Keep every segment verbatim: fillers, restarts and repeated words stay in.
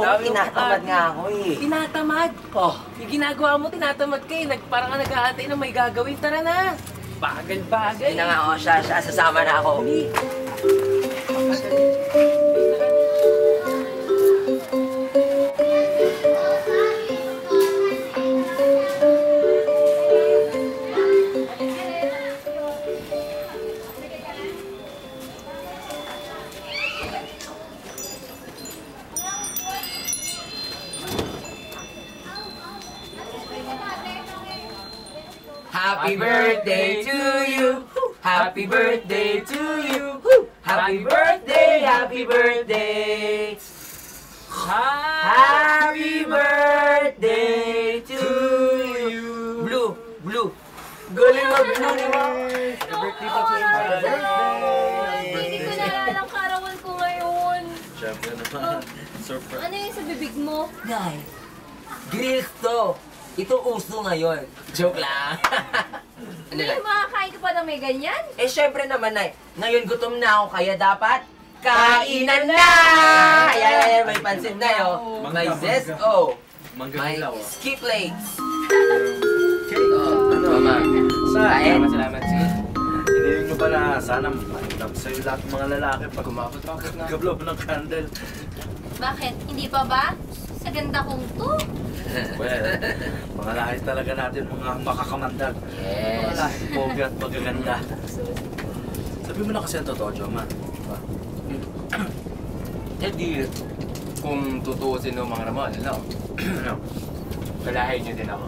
tinatamad nga ako eh. Tinatamad? Oh. Yung ginagawa mo, tinatamad ka eh. Nag, parang ka nag-aantay na may gagawin. Tara na. Bagal-bagal. Hindi na nga ako siya, siya. Sasama na ako. Happy birthday to you. Happy birthday to you. Happy birthday, happy birthday. Happy birthday to you. Blue, blue. Galing mo, blue ni mo. Birthday pa sa birthday. Hindi ko naalala ang karawan ko ngayon. Siyempre naman. Surprise. Ano yung sa bibig mo? Nay, grills to. Ito uso ngayon. Joke lang. Hindi, makakain ka pa ng may ganyan? Eh, syempre naman, Nay. Ngayon gutom na ako, kaya dapat kainan na! Ayan, ayan, may pansit na yun. May zesto. May skip legs. Oh, ano, Mama? Kain. Salamat, sige. Hiniling nyo ba na sana mainam sa'yo lahat ng mga lalaki pag umabot-abot na gablob ng candle? Bakit? Hindi pa ba? Sa ganda kong to. Well, mga lahi talaga natin mga makakamandag. Yes. Mga lahi pogi at magaganda. Sabi mo na kasi ang totoo, Joma. Eh di, kung tutuusin ng mga ramal, ano? Ano? Kalahin nyo din ako.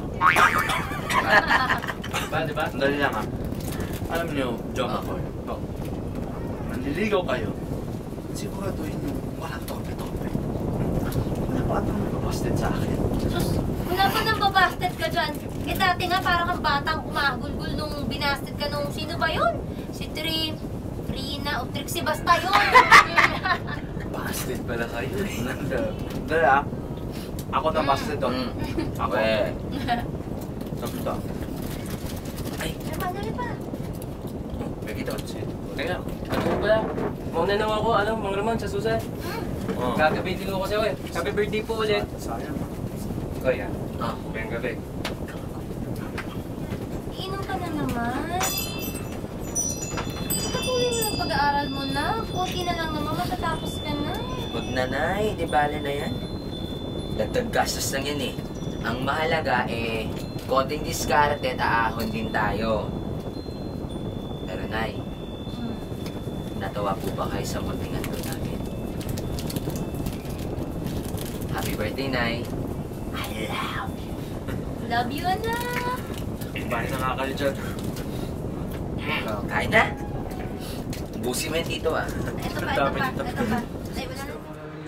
Ba, di ba? Sandali lang ha. Alam niyo, Joma ko, oh. Nanliligaw kayo. Siguraduhin nyo, walang tope-tope. Wala pa ka nang babasted sa akin. Sus, wala pa nang babasted ka dyan. Eh dati nga parang kang batang umagulgul nung binasted ka nung sino ba yun? Si Tri... Trina o Trixie, basta yun. Basted pala kayo eh. Dali ah. Ako na basted doon. Ako. Eh. Sabi ito. Ay, Dali pa, dali pa. may kita. Teka, ano ba pala? Mauna na ako, ano, mga ramal, sa susan. Oh. Gagabitin ko kasi ako eh. Happy birthday po ulit. Sayang. Ikoy ah. Ah. Ngayong gabi. Iinom ka na naman. Patuloy mo ng pag-aaral mo na. Kunti na lang naman, matatapos ka na. Huwag na, Nay. Di bale na yan. Dagdag gastos lang yan eh. Ang mahalaga eh, konting diskarte at aahon din tayo. Pero, Nay, Hmm. natawa po ba kayo sa munting ando namin? Happy birthday, Nay. I love you. Love you, anak. Bahay na nga kayo dyan. Oh, kain na. Busi mo yan dito ah. Ito pa, ito pa, ito pa. Ay, wala na.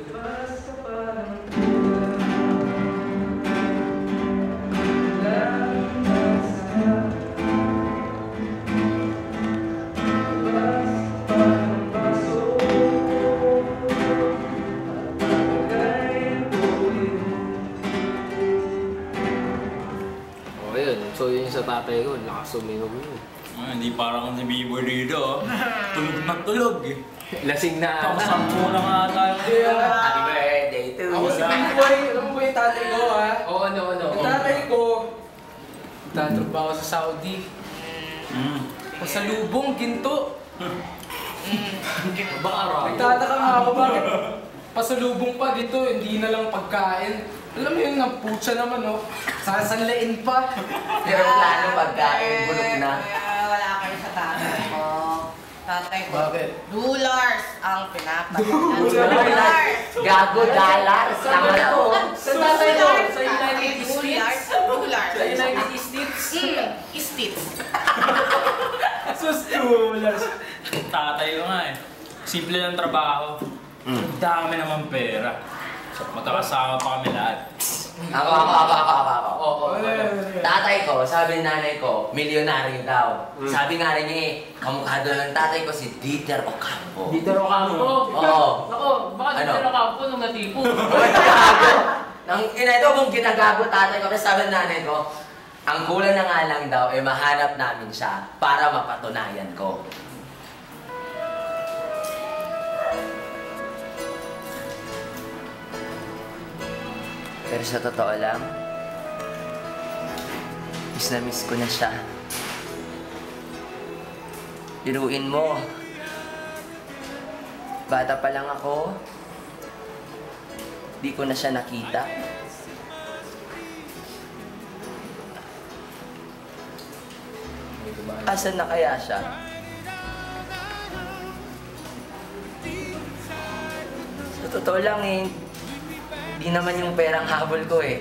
O yun, so yun sa tatay ko, lakas suminog yun. Ah, hindi parang si B-boy dito. Tulog na tulog eh. Lasing na ata. Kasampu na nga tayo. Happy birthday to you. Ako si B-boy, alam mo yung tatay ko ha? Oo, ano, ano. Yung tatay ko, tatrabaho sa Saudi. Mm. Pasalubong, ginto. Baka araw. Nagtataka nga ako bakit pasalubong pa dito, hindi na lang pagkain. Alam mo yun, naputsa naman oh. Sasanlain pa. Pero plano pagkain, bulok na. Ah, wala kayo sa tatay ko. Tatay ko. Bakit? Dollars ang pinapay. Dollars. Gago, dollars. Tama na po. Sa tatay ko, sa United Dollars. States. Dollars. Sa United States. Mm, States. Sus, dollars. Tatay ko nga eh. Simple lang trabaho. Ang dami naman pera. Magkakasama pa kami lahat. Ako, ako, ako, ako, ako, ako. Oo, oo. Tatay ko, sabi ng nanay ko, milyonaryo daw. Sabi nga rin niya eh, kamukha daw ng tatay ko si Dieter Ocampo. Dito ro kampo. Oo. Ako, baka Ano? dito ro kampo nung natipo. Ginagago. Nang ina ito kung ginagago tatay ko, kasi sabi ng nanay ko, ang kulang na nga lang daw, eh mahanap namin siya para mapatunayan ko. Pero sa totoo lang, miss na miss ko na siya. Biruin mo. Bata pa lang ako, di ko na siya nakita. Asan na kaya siya? Sa totoo lang eh, di naman yung perang habol ko eh.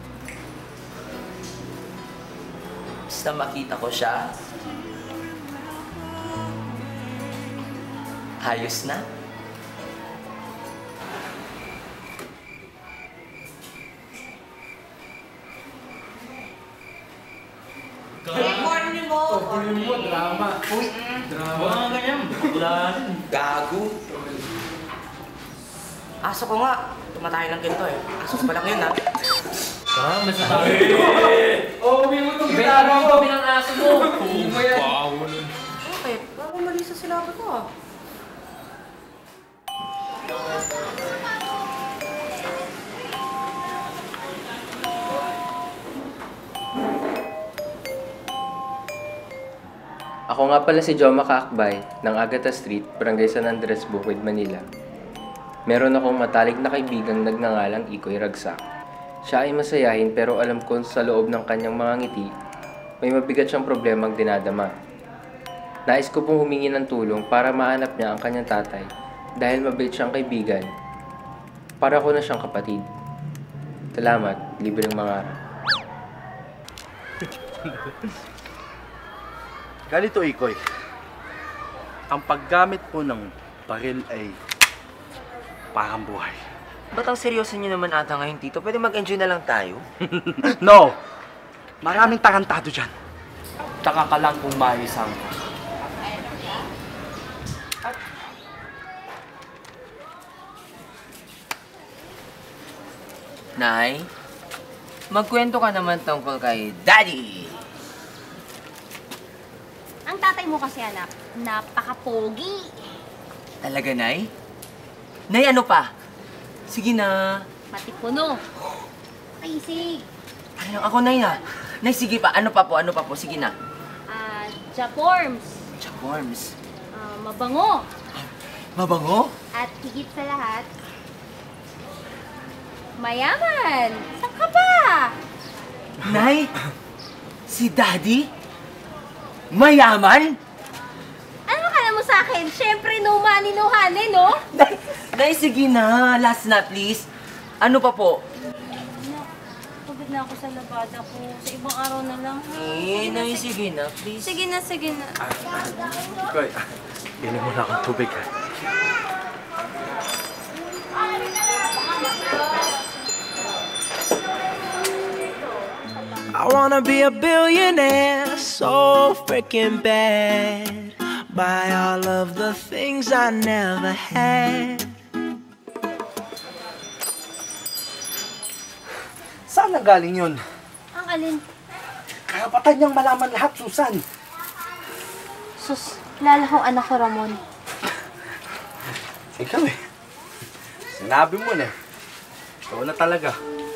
Basta makita ko siya, ayos na. Morning mo! Pagpulin mo, drama. Uy, drama. Mga ganyan, bulan. Gago. Aso ko nga. Tumatay ng ginto eh. Aso ko pa lang yun ha. Ah, mas natabi. Oh, uwi mo itong gitara mo. Pinang aso mo. Wow. Okay, parang mali sa sinabi ko ah. Ako nga pala si Joma Kaakbay ng Agata Street, Barangay San Andres, Bukid, Manila. Meron akong matalik na kaibigang nagngangalang Ikoy Ragsac. Siya ay masayahin pero alam ko sa loob ng kanyang mga ngiti, may mabigat siyang problemang dinadama. Nais ko pong humingi ng tulong para mahanap niya ang kanyang tatay dahil mabait siyang kaibigan. Para ko na siyang kapatid. Salamat, Libreng Mangarap. Ganito, Ikoy. Ang paggamit po ng baril ay parang buhay. Ba't ang seryoso niyo naman ata ngayon, Tito? Pwede mag-enjoy na lang tayo? No! Maraming tarantado dyan. Taka ka lang kung maisang ka. Nay, magkwento ka naman tungkol kay Daddy. Ang tatay mo kasi, anak, napaka-pogi. Talaga, Nay? Nay, ano pa? Sige na. Pati puno. Kisig. Ano, ako, Nay, na. Nay, sige pa. Ano pa po? Ano pa po? Sige na. Ah, Japorms. Chaworms. Ah, mabango. Mabango? At higit sa lahat, mayaman. Saan ka ba? Nay, si Daddy? Mayaman? Ano kala mo sa akin? Siyempre, no money, no honey, no? Nay, Nay, sige na. Last na, please. Ano pa po? Anak, pagod na ako sa labada ko. Sa ibang araw na lang. ha? Eh, Nay, sige na, please. Sige na, sige na. Ikoy, inom mo na akong tubig ha. I wanna be a billionaire, so freaking bad. Buy all of the things I never had. Saan ang galing yun? Ang alin? Karapatan niyang malaman lahat, Susan. Sus, lala kong anak ko, Ramon. Ikaw eh. Sinabi mo na. Ikaw na talaga.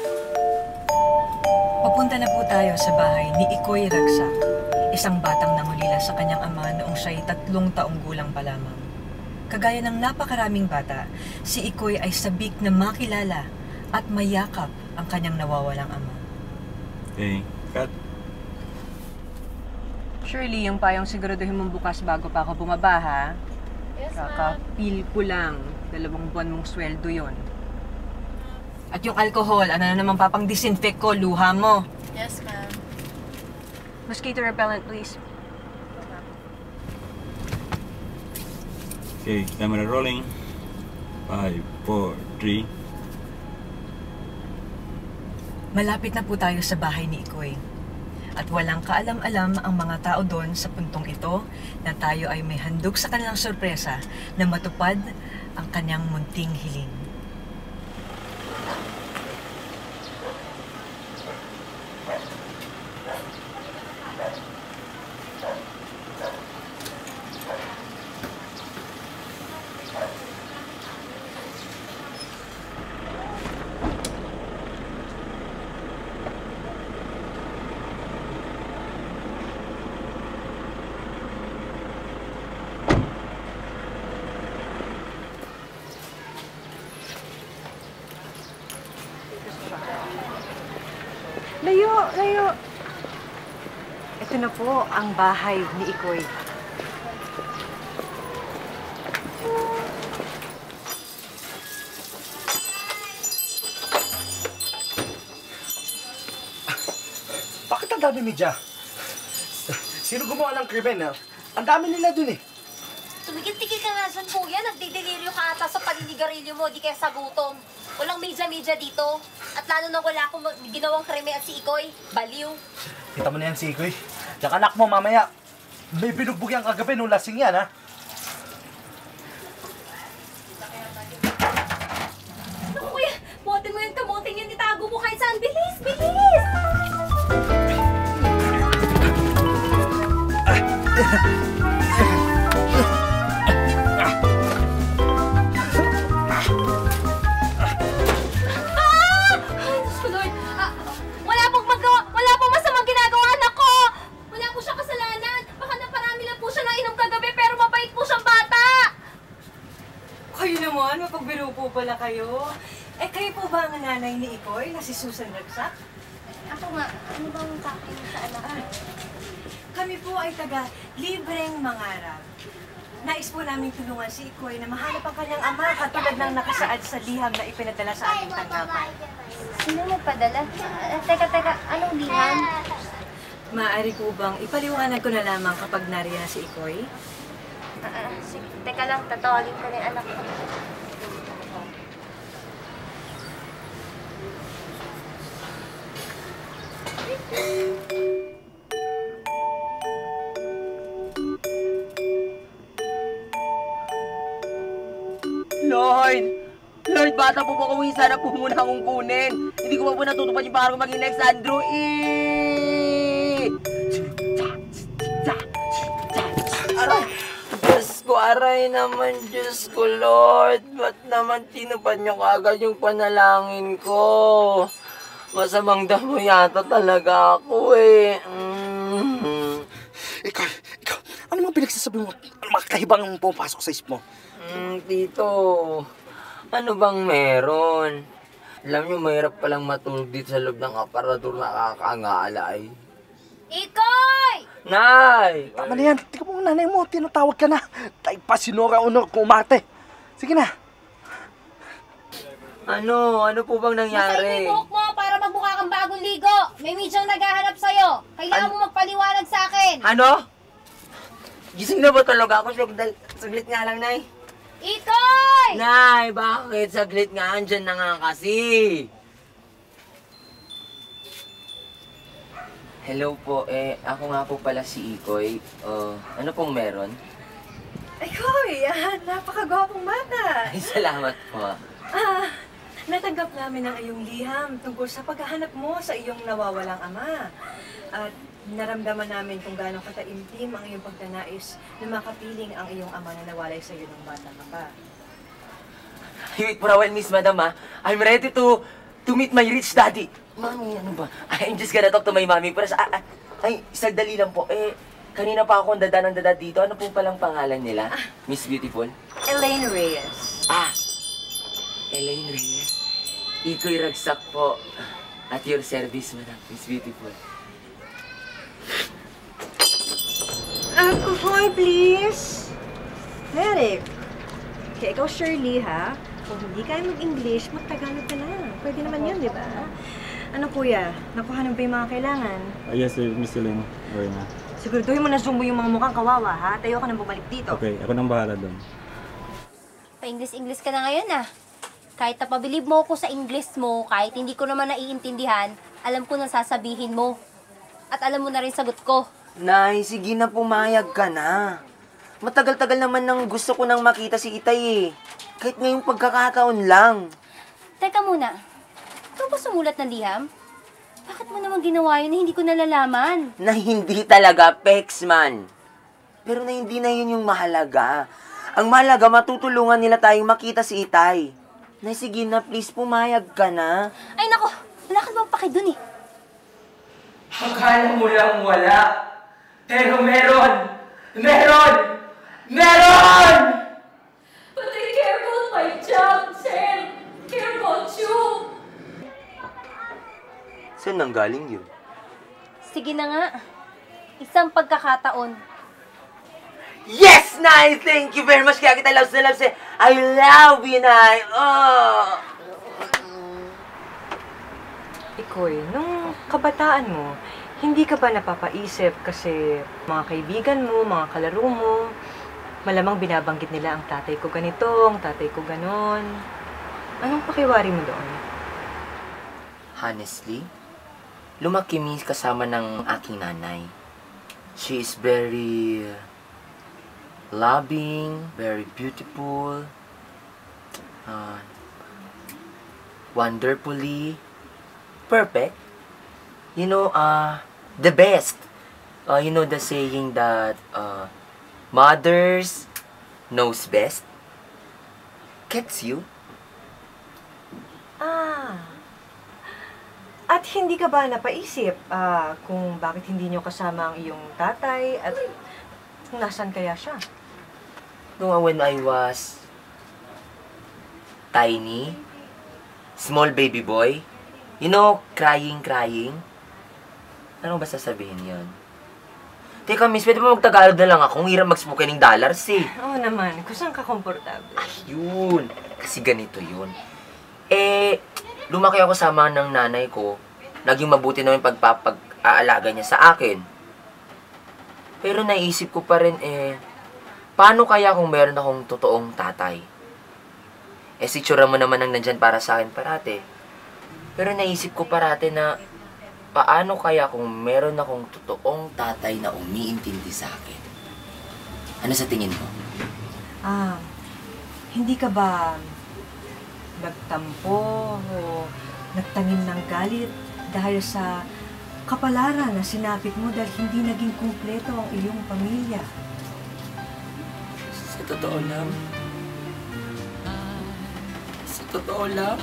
Papunta na po tayo sa bahay ni Ikoy Ragsac, isang batang nangulila sa kanyang ama noong siya'y tatlong taong gulang pa lamang. Kagaya ng napakaraming bata, si Ikoy ay sabik na makilala at mayakap ang kanyang nawawalang ama. Okay, cut. Surely, yung payong siguraduhin mong bukas bago pa ako bumaba, ha? Yes, ma'am. Kakapil ko lang. Dalawang buwan mong sweldo yon. At yung alcohol, ano na naman papang disinfect ko, luha mo. Yes, ma'am. Mosquito repellent, please. Okay, camera rolling. Five, four, three. Malapit na po tayo sa bahay ni Ikoy. At walang kaalam-alam ang mga tao doon sa puntong ito na tayo ay may handog sa kanilang sorpresa na matupad ang kanyang munting hiling. Ito na po ang bahay ni Ikoy. Bakit ang dami media? Sino gumawa ng krimen, ha? Ang dami nila dun, eh. Tumigil-tigil ka nga dyan, kuya. Nagdideliryo ka ata sa paninigarilyo mo, di kaya sa gutom. Walang media-media dito. At lalo na wala akong ginawang kreme at si Ikoy. Baliw. Kita mo na yan si Ikoy. Tsaka anak mo, mamaya. May binugbog yan kagabi nung lasing yan, ha? Naku, kuya. Buhatin mo yung kamoting yun. Itago mo kahit saan. Bilis! Bilis! Mapagbiro po pala kayo. Eh, kayo po ba ang nanay ni Ikoy na si Susan Ragsac? Ako nga. Ano bang takin sa anak? Ah, kami po ay taga Libreng Mangarap. Nais po namin tulungan si Ikoy na mahanap ang kanyang ama katulad ng nakasaad sa liham na ipinadala sa aming tanggapan. Sino magpadala? Uh, teka, teka. Anong liham? Maaari po bang ipaliwanag ko na lamang kapag nariyan si Ikoy? Uh, uh, sige. Teka lang, tatawagin ko na yung anak ko. Lord! Lord, bata po po kung sana po muna akong kunin. Hindi ko pa po natutupad yung pangarap maging next Andrew. Eh! Aray! Diyos ko, aray naman, Diyos ko, Lord. Ba't naman tinupad niyo kaagad yung panalangin ko? Masamang damo yata talaga ako eh. Mm. Ikaw, ikaw, ano mga pinagsasabi mo? Ano mga kahibang pumapasok sa isip mo? Mm, tito, ano bang meron? Alam niyo, mahirap palang matulog dito sa loob ng aparador na kakaangalay. Ikoy! Nay! Tama na yan. Tika mo, nanay mo. Tinatawag ka na. Tayo pa sinora honor kung umarte. Sige na. Ano? Ano po bang Masay nangyari? mo mo para magbuka kang bagong ligo. May medyang naghahanap sa'yo. Kailangan An- mo magpaliwanag sa akin. Ano? Gising na ba talaga ako? Saglit, saglit nga lang, Nay. Ikoy! Nay, bakit? Saglit nga, andyan na nga kasi. Hello po, eh, ako nga po pala si Ikoy. Uh, ano pong meron? Ikoy, ah, napakagwapong bata. Ay, salamat po. Ah, natanggap namin ang iyong liham tungkol sa paghahanap mo sa iyong nawawalang ama. At naramdaman namin kung gaano kataimtim ang iyong pagtanais na makapiling ang iyong ama na nawalay sa iyo nung bata ka pa. Wait for a while, Miss Madam, ha? I'm ready to to meet my rich daddy. Mami, ano ba? I'm just gonna talk to my mommy. Pero sa, ah, ay, sagdali lang po. Eh, kanina pa akong dada ng dada dito. Ano po palang pangalan nila? Miss Beautiful? Elaine Reyes. Ah! Elaine Reyes. Ikoy Ragsac po. At your service, Madam. Miss Beautiful. Alcohol, please. Derek. Okay, ikaw Shirley, ha? Kung hindi kaya mag-English, mag-Tagalog ka lang. Pwede naman yun, di ba? Ano, kuya? Nakuha na ba yung mga kailangan? Uh, yes, sir, Miss Elaine. Okay na. Siguraduhin mo na zoom mo yung mga mukhang kawawa, ha? Tayo ka nang bumalik dito. Okay, ako nang bahala doon. Pa-English-English ka na ngayon, ah. Kahit napabilib mo ako sa English mo, kahit hindi ko naman naiintindihan, alam ko na sasabihin mo. At alam mo na rin sagot ko. Nay, sige na, pumayag ka na. Matagal-tagal naman nang gusto ko nang makita si Itay eh. Kahit ngayong pagkakataon lang. Teka muna, ikaw ba sumulat ng liham? Bakit mo naman ginawa yun na hindi ko nalalaman? Na hindi talaga, Pexman. Pero na hindi na yun yung mahalaga. Ang mahalaga, matutulungan nila tayong makita si Itay. Nay, sige na, please, pumayag ka na. Ay nako, wala ka bang paki dun eh. Akala mo lang wala. Pero meron! Meron! Meron! But I care about my job, sir. Care about you. Saan nang galing yun? Sige na nga. isang pagkakataon. Yes, Nay! Thank you very much. Kaya kita loves na loves eh. I love you, Nay! Oh! Ikoy, nung kabataan mo, hindi ka ba napapaisip kasi mga kaibigan mo, mga kalaro mo, malamang binabanggit nila ang tatay ko ganito, ang tatay ko ganon. Anong pakiwari mo doon? Honestly, lumaki mi kasama ng aking nanay. She is very loving, very beautiful, uh, wonderfully perfect. You know, uh, the best. Uh, you know the saying that uh, mothers knows best? Gets you? Ah. At hindi ka ba napaisip ah, kung bakit hindi nyo kasama ang iyong tatay at nasan kaya siya? No, when I was tiny, small baby boy, you know, crying, crying. Ano ba sasabihin yun? Teka, miss, pwede ba mag-Tagalog na lang ako? Ang hirap mag-spoken ng dollars eh. Oo naman, kung saan ka komportable. Yun. Kasi ganito yun. Eh, lumaki ako sama ng nanay ko. Naging mabuti naman pagpapag-aalaga niya sa akin. Pero naisip ko pa rin eh, paano kaya kung meron akong totoong tatay? Eh, si tsura mo naman ang nandyan para sa akin parate. Pero naisip ko parate na, paano kaya kung meron akong totoong tatay na umiintindi sa akin? Ano sa tingin mo? Ah, hindi ka ba nagtampo o nagtanim ng galit dahil sa kapalaran na sinapit mo dahil hindi naging kumpleto ang iyong pamilya? Sa totoo lang? Sa totoo lang?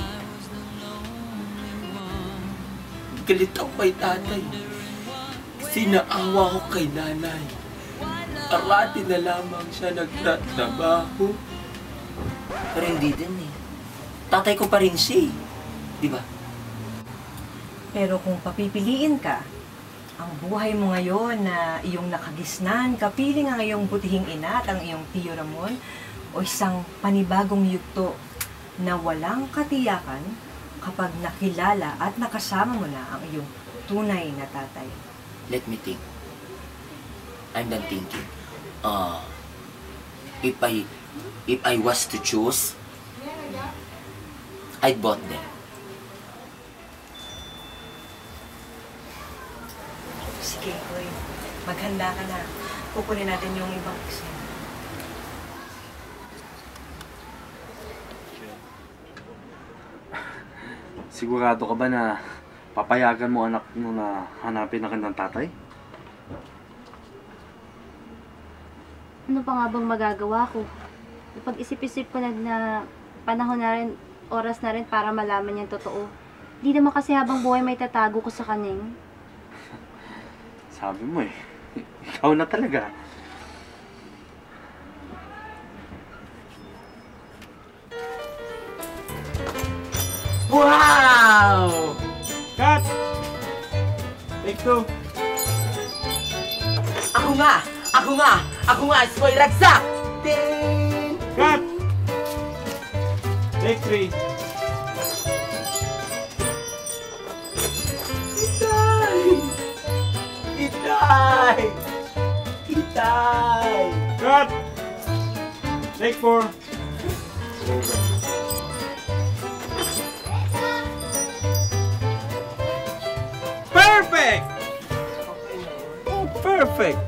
Galit ako kay tatay. Kasi naawa ko kay nanay. Arati na lamang siya nagtatrabaho. Pero hindi din eh. Tatay ko pa rin siya eh. Di ba? Pero kung papipiliin ka, ang buhay mo ngayon na iyong nakagisnan, kapiling ang iyong butihing ina at ang iyong tiyo Ramon, o isang panibagong yugto na walang katiyakan kapag nakilala at nakasama mo na ang iyong tunay na tatay. Let me think. I'm done thinking. Uh, if I, if I was to choose, I'd bought them. Sige, Ikoy. Maghanda ka na. Kukunin natin yung ibang eksena. Sigurado ka ba na papayagan mo anak mo na hanapin ang kanyang tatay? Ano pa nga bang magagawa ko? Pag-isip-isip ko na na panahon na rin, oras na rin para malaman yung totoo. Di naman kasi habang buhay may tatago ko sa kanyang. Sabi mo eh, ikaw na talaga. Wow! Cut! Take two. Ako nga! Ako nga! Ako nga! Ikoy Ragsac! Ding! Cut! Take three. Itay! Itay! Itay! Cut! Take four. Perfect! Oh, perfect!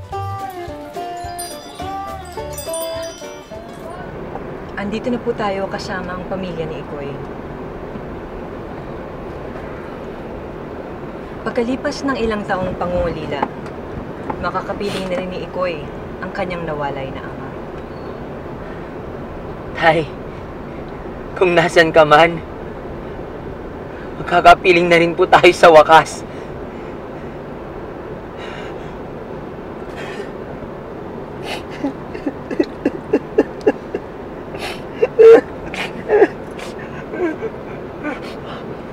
Andito na po tayo kasama ang pamilya ni Ikoy. Pagkalipas ng ilang taong pangungulila, makakapiling na rin ni Ikoy ang kanyang nawalay na ama. Tay, kung nasan ka man, magkakapiling na rin po tayo sa wakas.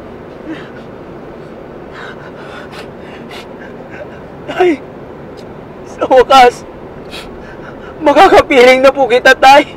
Tay, Sa wakas, makakapiling na po kita, Tay.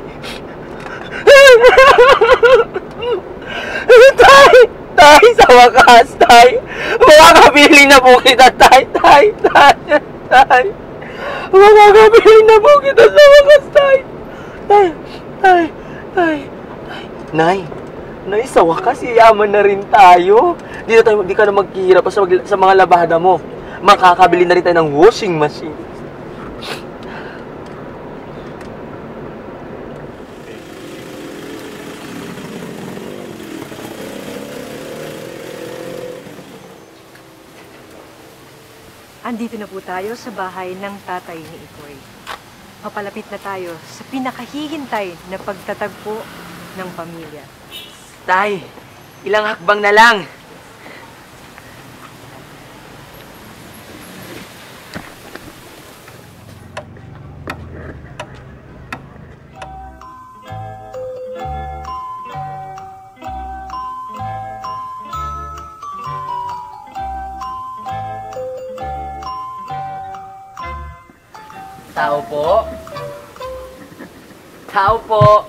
Tay! Tay! Sa wakas, Tay! Makakapiling na po kita, Tay! Tay! Tay! Tay! Makakapiling na po kita sa wakas, Tay! Tay! Tay! Tay! Tay! Nay! Nay, sa wakas, yayaman na rin tayo. Di na tayo, di ka na maghihirap sa, sa mga labada mo. Makakabili na rin tayo ng washing machine. Andito na po tayo sa bahay ng tatay ni Ikoy. Papalapit na tayo sa pinakahihintay na pagtatagpo ng pamilya. Tay, ilang hakbang na lang. Tao po. Tao po.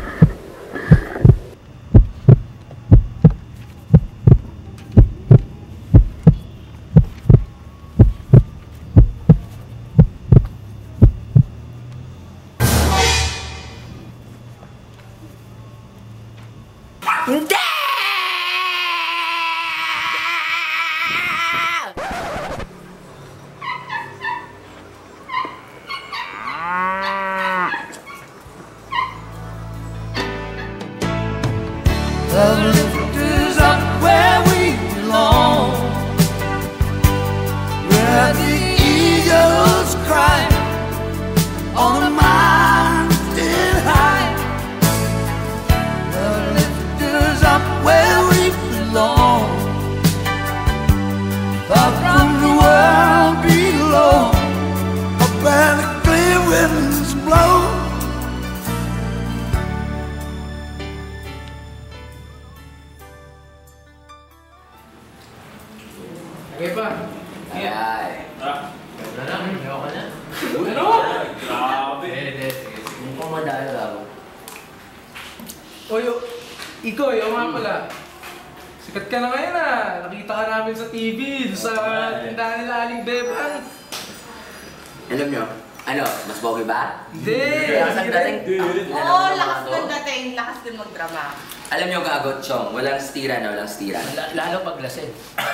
Hindi! The lifters up where we belong, where the eagles cry on the mountain high. The lifters up where we belong, far from the world below, up where the clear winds blow. Okay pa? Ay. Ah, Ganda na, ayaw ka na. ano? Grabe. Hindi, sige. Mukhang madali ako. Oy, o- Ikoy, o nga pala. Sikat ka na ngayon ah. Nakita ka namin sa T V, sa tindahan nila Aling Beban. Alam nyo, ano, mas pogi ba? Hindi! Lakas ang dating. Oo, oh, lakas din dating. Lakas din magdrama. Alam nyo, gagot, Chong, walang stira na walang stira. L- lalo pag lasing.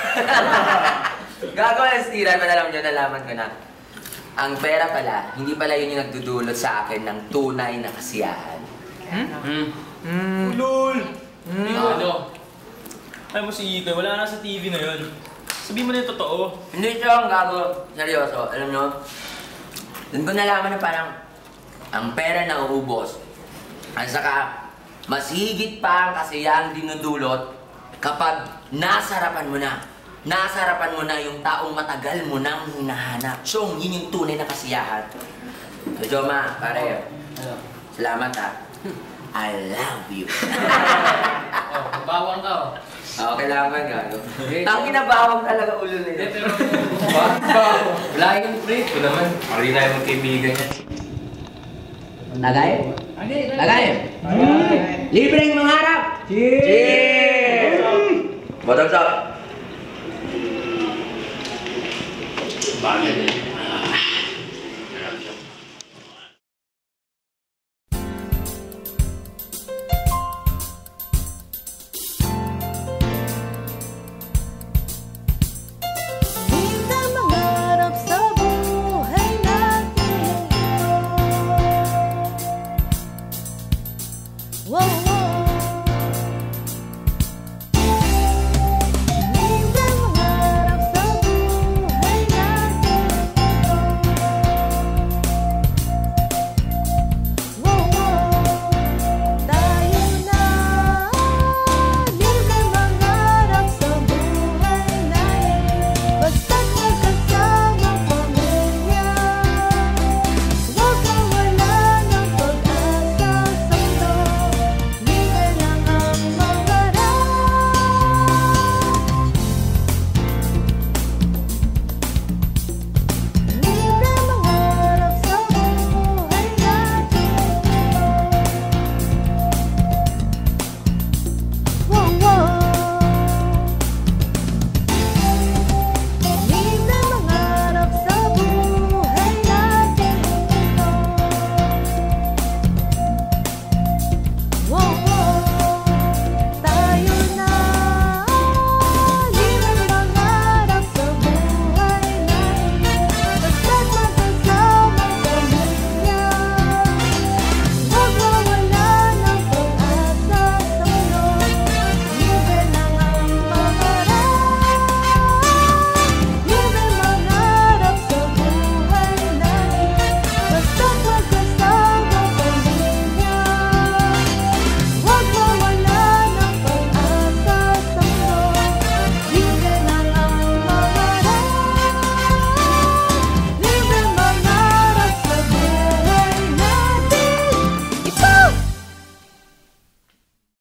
Gago walang stira, pero alam nyo, nalaman ko na. Ang pera pala, hindi pala yun yung nagdudulot sa akin ng tunay na kasiyahan. Hmm? Mm. Ulul! Hindi mo ano. Ay mo si Ikoy, wala na sa T V na yun. Sabihin mo na yung totoo. Hindi, Chong, gago. Seryoso, alam nyo, doon ko nalaman na parang ang pera na uubos. At saka, mas higit pa ang kasiyahang dinudulot kapag nasarapan mo na. Nasarapan mo na yung taong matagal mo nang hinahanap. Chong, yun yung tunay na kasiyahan. So, Joma, pare, salamat ha. I love you. Oh, bawang ka oh. Oo, kailangan gago. Ang kinabawang talaga ulo na yun. Pero, bawang. Wala yung pre. Ito naman. Pari na yung kaibigan niya. Tagay? Tagay. Tagay? Libreng Mangarap! Cheers! Bottoms up! Bagay.